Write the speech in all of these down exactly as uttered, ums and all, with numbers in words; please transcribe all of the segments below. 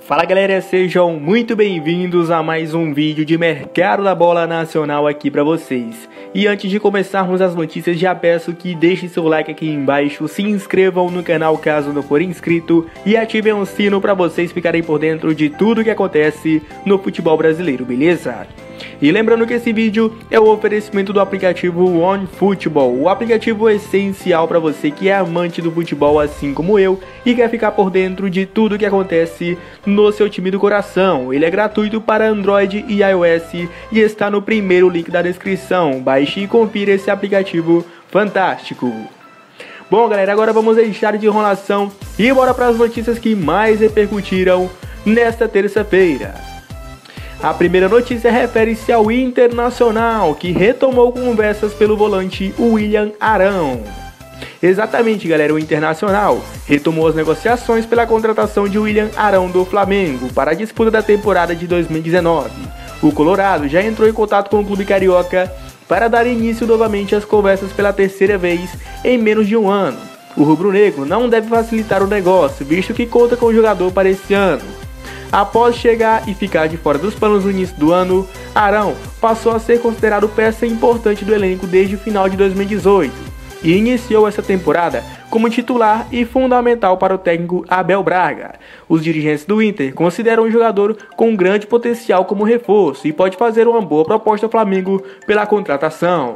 Fala galera, sejam muito bem-vindos a mais um vídeo de mercado da bola nacional aqui pra vocês. E antes de começarmos as notícias, já peço que deixem seu like aqui embaixo, se inscrevam no canal caso não for inscrito e ativem o sino pra vocês ficarem por dentro de tudo que acontece no futebol brasileiro, beleza? E lembrando que esse vídeo é o oferecimento do aplicativo OneFootball, o aplicativo essencial para você que é amante do futebol assim como eu e quer ficar por dentro de tudo que acontece no seu time do coração. Ele é gratuito para Android e iOS e está no primeiro link da descrição. Baixe e confira esse aplicativo fantástico. Bom galera, agora vamos deixar de enrolação e bora para as notícias que mais repercutiram nesta terça-feira. A primeira notícia refere-se ao Internacional, que retomou conversas pelo volante William Arão. Exatamente, galera, o Internacional retomou as negociações pela contratação de William Arão do Flamengo para a disputa da temporada de dois mil e dezenove. O Colorado já entrou em contato com o clube carioca para dar início novamente às conversas pela terceira vez em menos de um ano. O rubro-negro não deve facilitar o negócio, visto que conta com o jogador para esse ano. Após chegar e ficar de fora dos planos no início do ano, Arão passou a ser considerado peça importante do elenco desde o final de dois mil e dezoito e iniciou essa temporada como titular e fundamental para o técnico Abel Braga. Os dirigentes do Inter consideram o jogador com grande potencial como reforço e pode fazer uma boa proposta ao Flamengo pela contratação.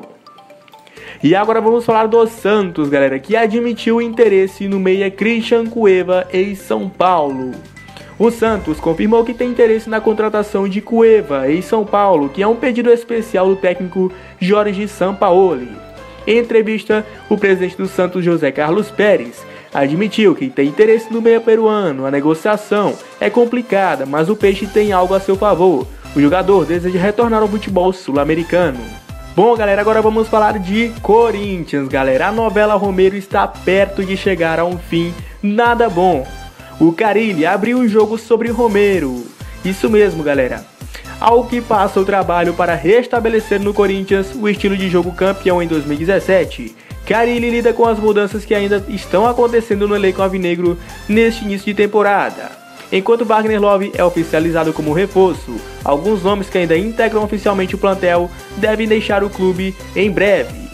E agora vamos falar do Santos, galera, que admitiu o interesse no meia Christian Cueva em São Paulo. O Santos confirmou que tem interesse na contratação de Cueva em São Paulo, que é um pedido especial do técnico Jorge Sampaoli. Em entrevista, o presidente do Santos, José Carlos Pérez, admitiu que tem interesse no meia peruano. A negociação é complicada, mas o Peixe tem algo a seu favor. O jogador deseja retornar ao futebol sul-americano. Bom, galera, agora vamos falar de Corinthians, galera. A novela Romero está perto de chegar a um fim nada bom. O Carille abriu o jogo sobre Romero. Isso mesmo, galera. Ao que passa o trabalho para restabelecer no Corinthians o estilo de jogo campeão em dois mil e dezessete, Carille lida com as mudanças que ainda estão acontecendo no elenco alvinegro neste início de temporada. Enquanto Wagner Love é oficializado como reforço, alguns nomes que ainda integram oficialmente o plantel devem deixar o clube em breve.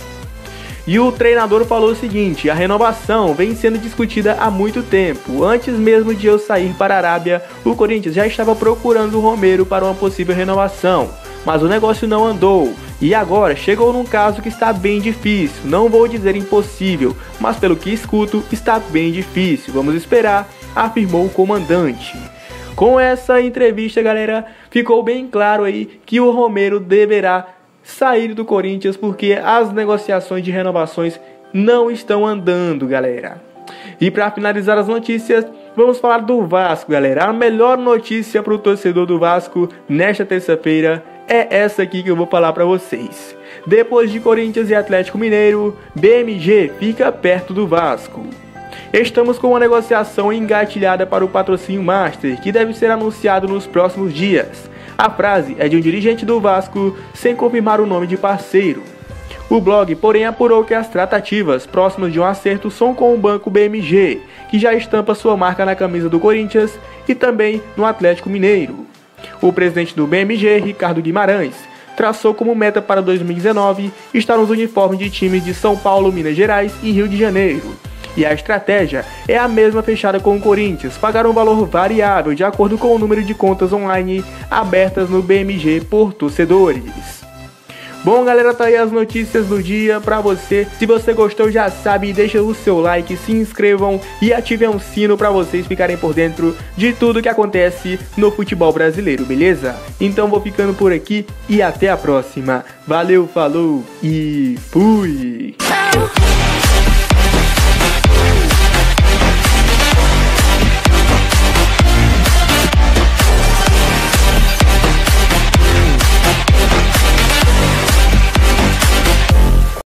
E o treinador falou o seguinte: a renovação vem sendo discutida há muito tempo. Antes mesmo de eu sair para a Arábia, o Corinthians já estava procurando o Romero para uma possível renovação, mas o negócio não andou. E agora chegou num caso que está bem difícil. Não vou dizer impossível, mas pelo que escuto, está bem difícil. Vamos esperar, afirmou o comandante. Com essa entrevista, galera, ficou bem claro aí que o Romero deverá sair do Corinthians porque as negociações de renovações não estão andando, galera. E para finalizar as notícias, vamos falar do Vasco, galera. A melhor notícia para o torcedor do Vasco nesta terça-feira é essa aqui que eu vou falar para vocês. Depois de Corinthians e Atlético Mineiro, B M G fica perto do Vasco. Estamos com uma negociação engatilhada para o patrocínio Master, que deve ser anunciado nos próximos dias. A frase é de um dirigente do Vasco, sem confirmar o nome de parceiro. O blog, porém, apurou que as tratativas próximas de um acerto são com o banco B M G, que já estampa sua marca na camisa do Corinthians e também no Atlético Mineiro. O presidente do B M G, Ricardo Guimarães, traçou como meta para dois mil e dezenove estar nos uniformes de times de São Paulo, Minas Gerais e Rio de Janeiro. E a estratégia é a mesma fechada com o Corinthians, pagar um valor variável de acordo com o número de contas online abertas no B M G por torcedores. Bom galera, tá aí as notícias do dia pra você. Se você gostou, já sabe, deixa o seu like, se inscrevam e ativem o sino pra vocês ficarem por dentro de tudo que acontece no futebol brasileiro, beleza? Então vou ficando por aqui e até a próxima. Valeu, falou e fui!